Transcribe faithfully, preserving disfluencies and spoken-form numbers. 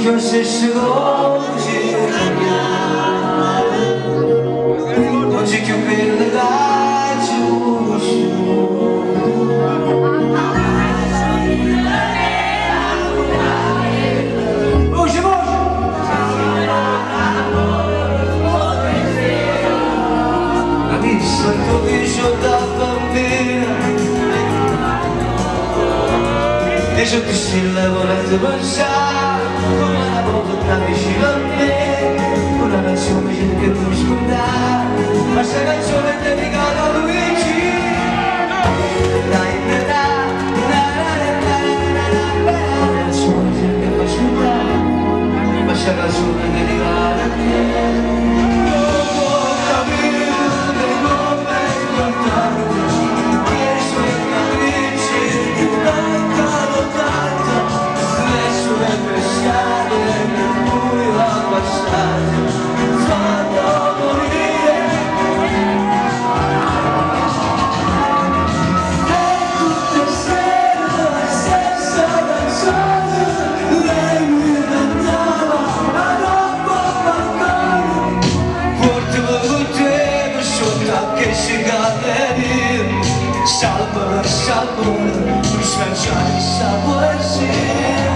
io se oggi oggi che per la giusto voce voce ha visto il tuo viso da bambina e io ti stilla volendo pensare come una volta vicino a me una canzone che tu scordare ma se canzone è dedicata a Luigi dai na na na na na na canzone che tu scordare ma se canzone è dedicata a me non può capire come incontrarti che i suoi capricci mancano tanto le sue pescate nel buio abbassato fanno morire e tutte sere la stessa canzone lei mi cantava ma non può mancare portavo con te per sotto che si cade salva salva per sfacciare questa poesia